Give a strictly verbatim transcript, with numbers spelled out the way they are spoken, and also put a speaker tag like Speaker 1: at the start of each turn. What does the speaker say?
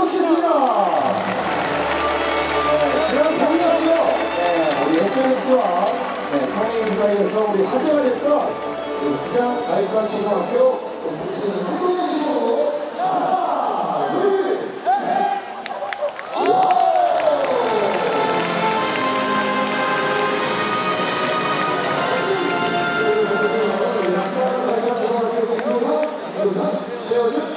Speaker 1: 모시겠습니다. 네, 지난 봄이었죠. 네, 우리 에스엔에스와 네, 커뮤니티 사이에서 우리 화제가 됐던 우리 부산 발산 초등학교 한분의 친구 하나, 둘, 셋. 세워준